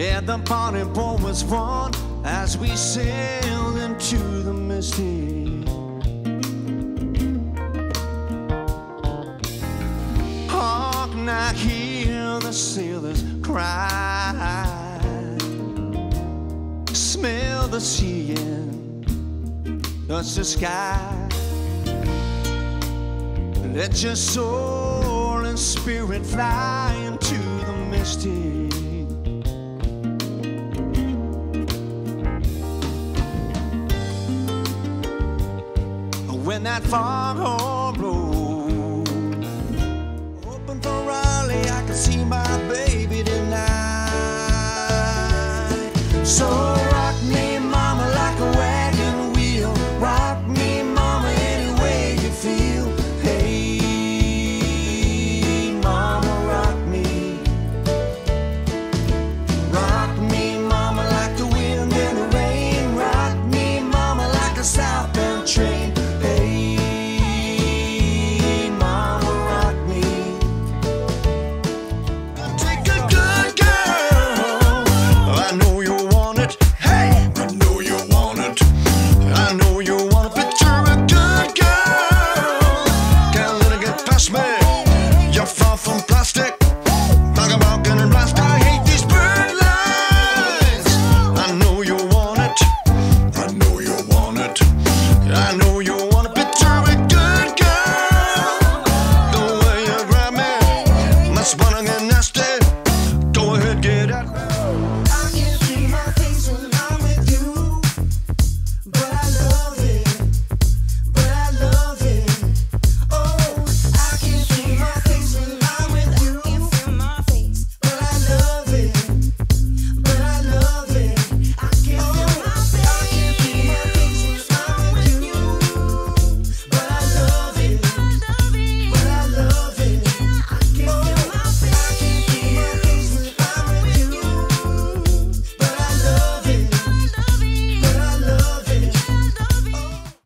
And the party boat was fun as we sailed into the misty. Hark, now hear the sailors cry. Smell the sea and touch the sky. Let your soul and spirit fly into the misty. When that foghorn blows, open for Raleigh, I can see my baby tonight. So rock me, mama, like a wagon wheel. Rock me, mama, any way you feel. Hey, mama, rock me. Rock me, mama, like the wind and the rain. Rock me, mama, like a southbound train. You're far from plastic. Talk about getting blast. I hate these bird lines. I know you want it. I know you want it. I know you want a picture of a good girl. The way you grab me, much better than nasty.